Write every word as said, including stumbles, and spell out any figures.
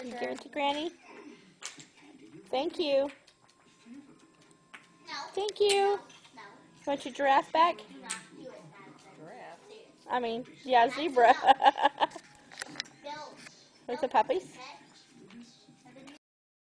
You give it to Granny? Thank you. Thank you. Want your giraffe back? Giraffe. I mean, yeah, zebra. With the puppies?